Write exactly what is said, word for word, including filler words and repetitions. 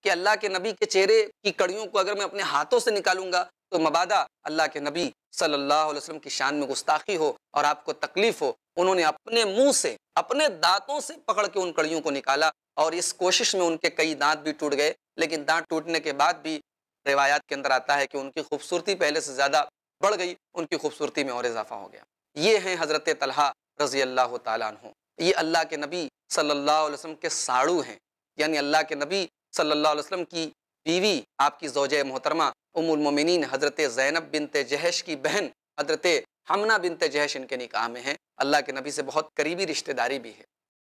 कि अल्लाह के नबी के चेहरे की कड़ियों को अगर मैं अपने हाथों से निकालूंगा तो मबादा अल्लाह के नबी सल्लल्लाहु अलैहि वसल्लम की शान में गुस्ताखी हो और आपको तकलीफ हो। उन्होंने अपने मुंह से, अपने दांतों से पकड़ के उन कड़ियों को निकाला और इस कोशिश में उनके कई दांत भी टूट गए, लेकिन दांत टूटने के बाद भी रिवायात के अंदर आता है कि उनकी खूबसूरती पहले से ज़्यादा बढ़ गई, उनकी खूबसूरती में और इजाफा हो गया। ये हैं हज़रत तलहा रज़ी अल्लाह तआला अन्हु। ये अल्लाह के नबी सल्लल्लाहु अलैहि वसल्लम के साड़ू हैं, यानी अल्लाह के नबी सल्लल्लाहु अलैहि वसल्लम की बीवी, आपकी ज़ौजे मोहतरमा उम्मुल मोमिनीन हज़रत ज़ैनब बिनते जहश की बहन हज़रत हमना बिनते जहश इनके निकाह में हैं। अल्लाह के नबी से बहुत करीबी रिश्तेदारी भी है।